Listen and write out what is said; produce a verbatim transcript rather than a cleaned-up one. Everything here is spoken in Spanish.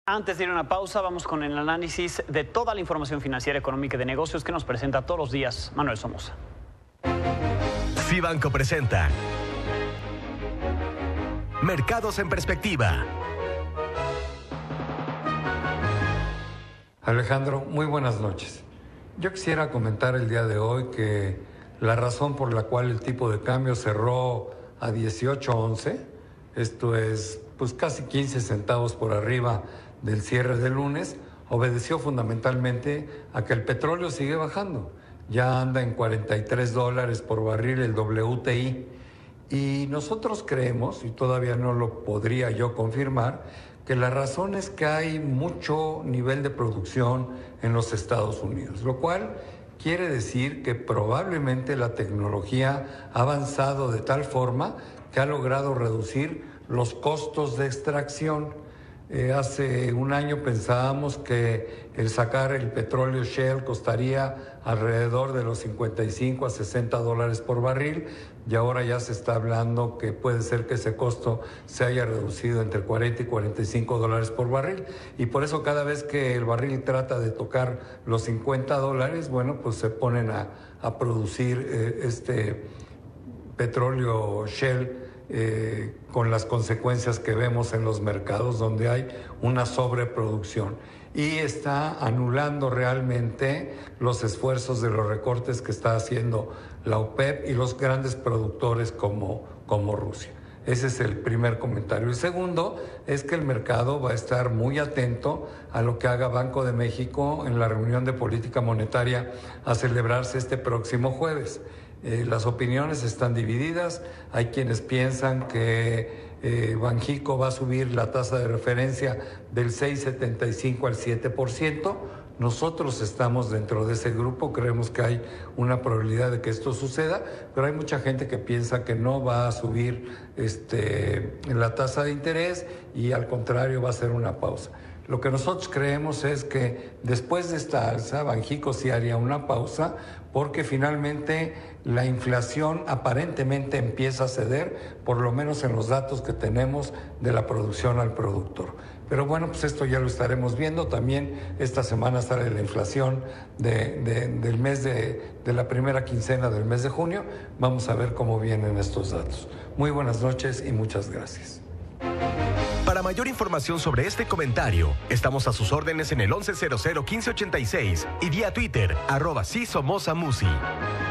Antes de ir a una pausa, vamos con el análisis de toda la información financiera, económica y de negocios que nos presenta todos los días Manuel Somoza. Fibanco presenta Mercados en Perspectiva. Alejandro, muy buenas noches. Yo quisiera comentar el día de hoy que la razón por la cual el tipo de cambio cerró a dieciocho once, esto es pues casi quince centavos por arriba del cierre del lunes, obedeció fundamentalmente a que el petróleo sigue bajando. Ya anda en cuarenta y tres dólares por barril el W T I. Y nosotros creemos, y todavía no lo podría yo confirmar, que la razón es que hay mucho nivel de producción en los Estados Unidos, lo cual quiere decir que probablemente la tecnología ha avanzado de tal forma que ha logrado reducir los costos de extracción. Eh, hace un año pensábamos que el sacar el petróleo Shell costaría alrededor de los cincuenta y cinco a sesenta dólares por barril, y ahora ya se está hablando que puede ser que ese costo se haya reducido entre cuarenta y cuarenta y cinco dólares por barril, y por eso cada vez que el barril trata de tocar los cincuenta dólares, bueno, pues se ponen a, a producir eh, este petróleo Shell, Eh, con las consecuencias que vemos en los mercados donde hay una sobreproducción, y está anulando realmente los esfuerzos de los recortes que está haciendo la OPEP y los grandes productores como, como Rusia. Ese es el primer comentario. El segundo es que el mercado va a estar muy atento a lo que haga Banco de México en la reunión de política monetaria a celebrarse este próximo jueves. Eh, las opiniones están divididas. Hay quienes piensan que eh, Banxico va a subir la tasa de referencia del seis punto setenta y cinco al siete por ciento. Nosotros estamos dentro de ese grupo, creemos que hay una probabilidad de que esto suceda, pero hay mucha gente que piensa que no va a subir este, la tasa de interés y al contrario va a ser una pausa. Lo que nosotros creemos es que después de esta alza, Banxico sí haría una pausa, porque finalmente la inflación aparentemente empieza a ceder, por lo menos en los datos que tenemos de la producción al productor. Pero bueno, pues esto ya lo estaremos viendo. También esta semana sale la inflación de, de, del mes de, de la primera quincena del mes de junio. Vamos a ver cómo vienen estos datos. Muy buenas noches y muchas gracias. Para mayor información sobre este comentario, estamos a sus órdenes en el once cero cero quince ochenta y seis y vía Twitter, arroba sí Somoza Musi.